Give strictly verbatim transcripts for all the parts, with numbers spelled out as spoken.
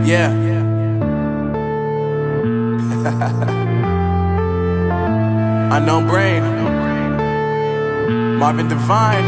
Yeah. Unknown Brain, Marvin Divine.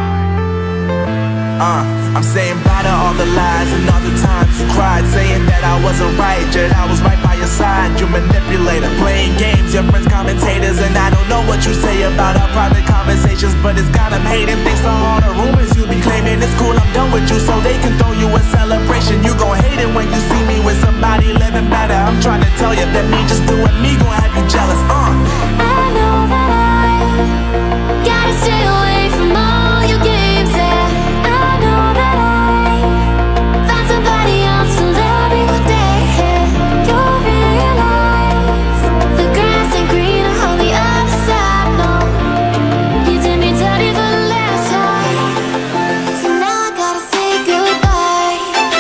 Uh, I'm saying bye to all the lies and all the times you cried, saying that I wasn't right, yet I was right by your side. You manipulator, playing games, your friends commentators, and I don't know what you say about our private conversations, but it's got them hating. Thanks to all the rumors you be claiming. It's cool, I'm done with you, so they can throw you a celebration. You gon' hate it when you see me with somebody living better. I'm trying to tell you that me just doing me gon' have you jealous. Uh. I know that I gotta stay away from all your games, yeah. I know that I found somebody else to love me one day, yeah. You'll realize the grass ain't greener on the other side, no. You did me dirty for the last time, so now I gotta say goodbye.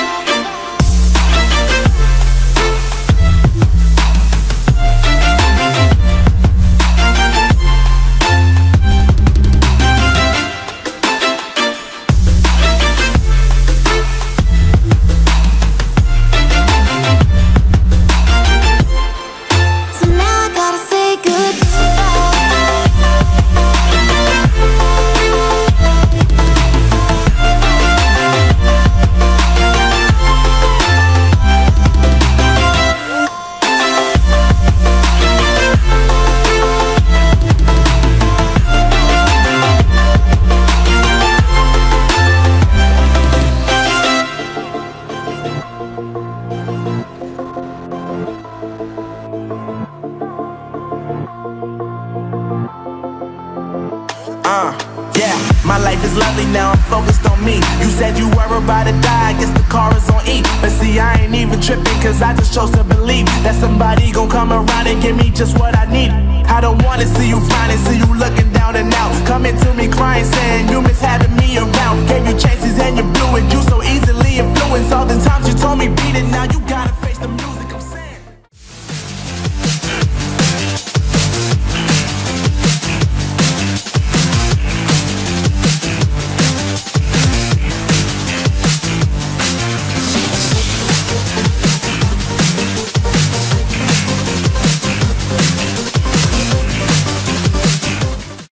So now I gotta say Uh, yeah, my life is lovely now, I'm focused on me. You said you were about to die, I guess the car is on E. But see, I ain't even tripping, cause I just chose to believe that somebody gon' come around and give me just what I need. I don't wanna see you finding, see you looking down and out, coming to me crying, saying you miss having me around. Gave you chances and you blew it, you so